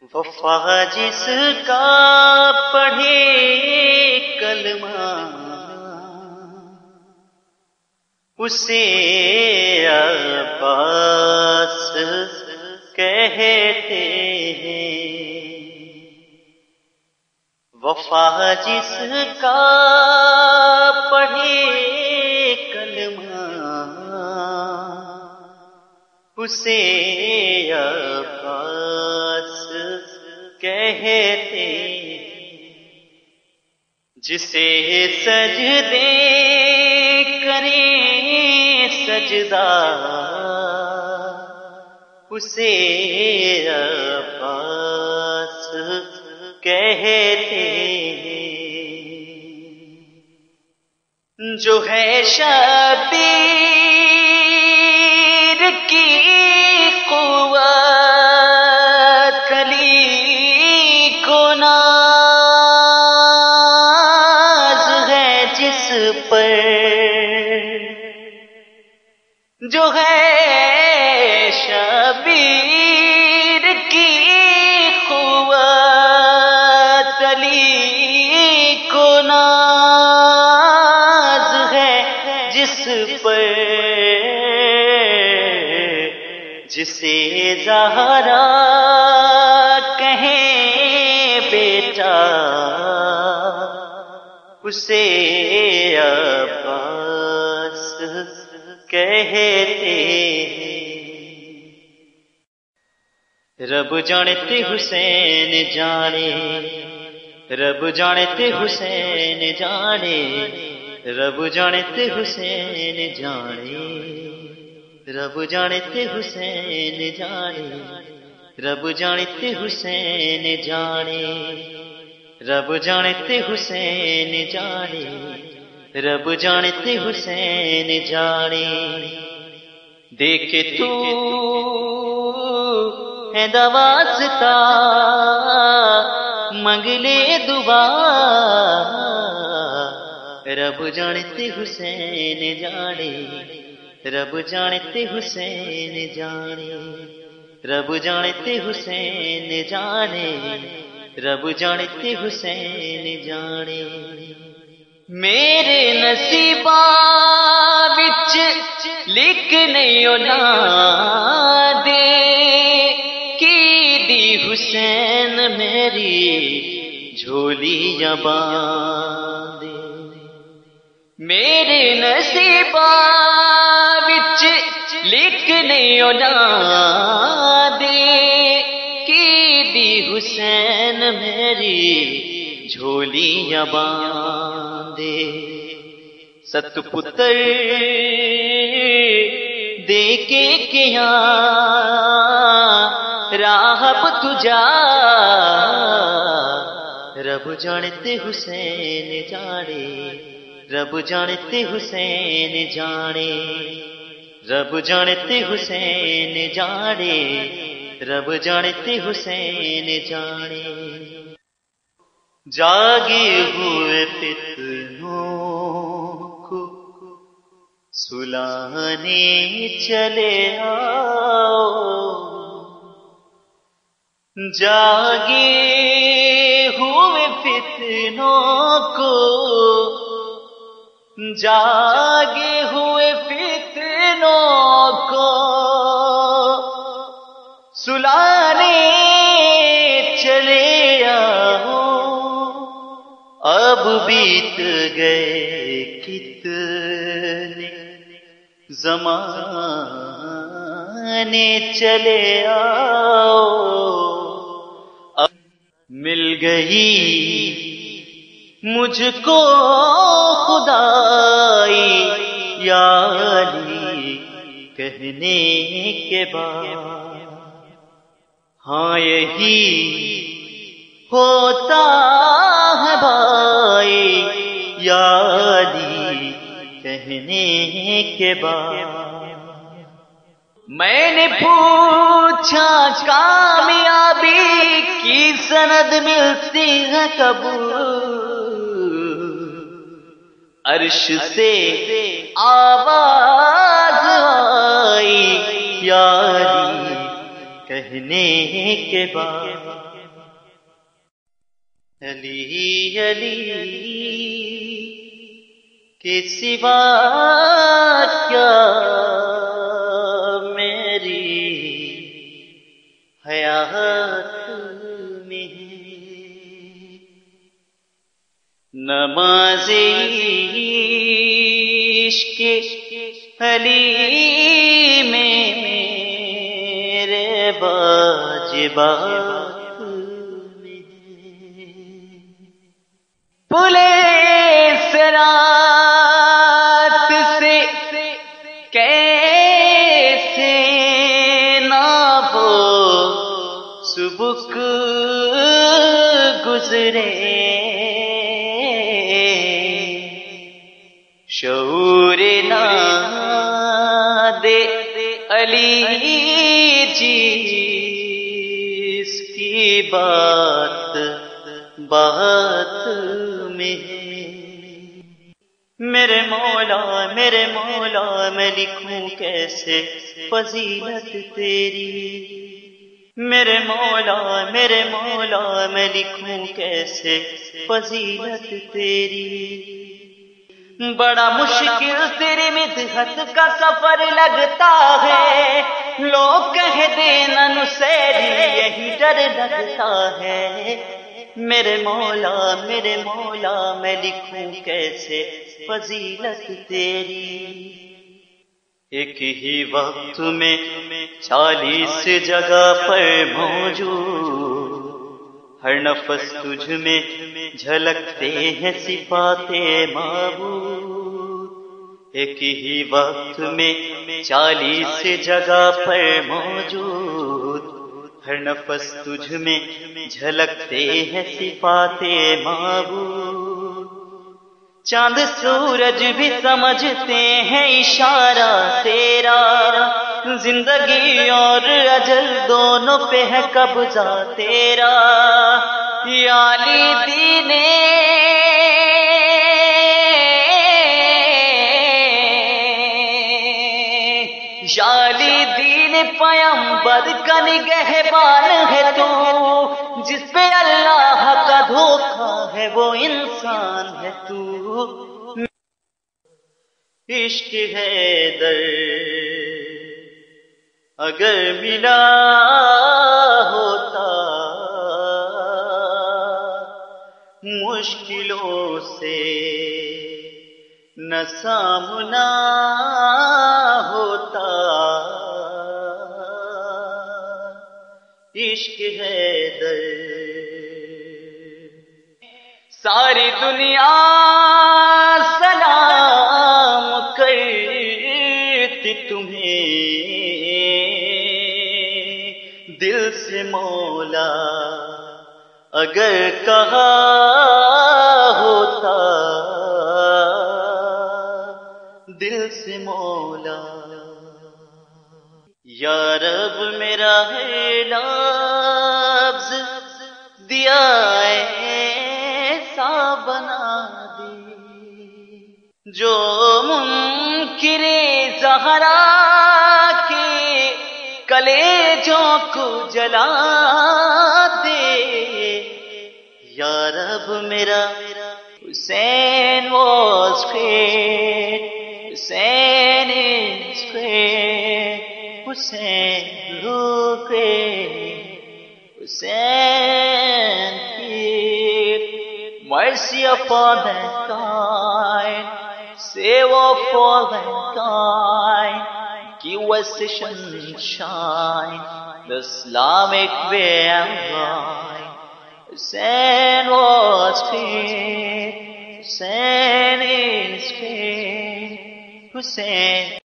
وفا جس کا پڑھے کلمہ اسے عباس کہتے ہیں۔ وفا جس کا پڑھے کلمہ اسے عباس کہتے ہیں۔ جسے سجدے کریں سجدہ اسے عباس کہتے ہیں۔ جو ہے شبیر کی قوت کلی کو ناز ہے جس پر، جو ہے شبیر کی قوت کلی کو ناز ہے جس پر، جسے زہرا کہیں بیٹا اسے عباس کہتے ہیں۔ رب جانتے حسین جانے، رب جانتے حسین جانے، رب جانتے حسین جانے، رب جانتے حسین جانے، رب جانتے حسین جانے، رب جانتے حسین جانے، رب جانتے حسین جانے۔ دیکھ تو ہے دواستا منگ لے دعا، رب جانتے حسین جانے، رب جانتے حسین جانے، رب جانتے حسین جانے، رب جانتے حسین جانے۔ میرے نصیباں وچ لکھنے نہ دے کی دی حسین میری جھولیاں باندھے۔ میرے نصیباں وچ لکھنے نہ دے کی دی حسین میری جھولیاں باندھے۔ ست پتر دے کے کیا راہ تجا، رب جانتے حسین جانے، رب جانتے حسین جانے، رب جانتے حسین جانے، رب جانتے حسین جانے۔ جاگے ہوئے فتنوں کو سلانے چلے آؤ، جاگے ہوئے فتنوں کو، جاگے ہوئے فتنوں کو سلانے چلے آؤ۔ اب بیت گئے کتنے زمانے چلے آؤ، اب مل گئی مجھ کو خدائی یاری کہنے کے بعد۔ ہاں یہی ہوتا ہے بھائی یاری کہنے کے بعد۔ میں نے پوچھا کامیابی کی سند ملتی ہے کب، عرش سے آواز آئی یاری کہنے کے بعد۔ علی علی کے سوا کیا میری حیات میں ہے، نماز عشق علی میں میرے واجبات پولیس رات سے کیسے نہ ہو سبک گزرے، شعور نہ دے علی جس کی بات بات میں ہے، میرے مولا میں لکھوں کیسے فضیلت تیری، میرے مولا میں لکھوں کیسے فضیلت تیری، بڑا مشکل تیری مدحت کا سفر لگتا ہے، لوگ کہہ دینا نصیری یہی ڈر لگتا ہے، میرے مولا میں لکھوں کیسے فضیلت تیری، ایک ہی وقت میں 40 جگہ پر موجود، ہر نفس تجھ میں جھلکتے ہیں صفات معبود، ایک ہی وقت میں 40 جگہ پر موجود، ہر نفس تجھ میں جھلکتے ہیں صفات معبود، چاند سورج بھی سمجھتے ہیں اشارہ تیرا، زندگی اور اجل دونوں پہ ہے قبضہ تیرا، یا علی دین یا علی دین پیغمبر کا نگہبان ہے تو، جس پہ اللہ کا دھوکہ ہے وہ انسان ہے تو، عشق حیدر اگر ملا ہوتا مشکلوں سے نہ سامنا ہوتا، عشق حیدر ساری دنیا سلام کرتی تمہیں، دل سے مولا اگر کہا ہوتا، دل سے مولا، یا رب میرا ہے لفظ دیا ایسا بنا دے جو منکر زہرا کے کلیجوں کو جلا دے، یا رب میرا Hussain was great, Hussain is great, Hussain look great, Hussein keep mercy upon mankind, save of all mankind, give us the sunshine, the Islamic way and life. Hussein was great, Hussein is great, Hussein.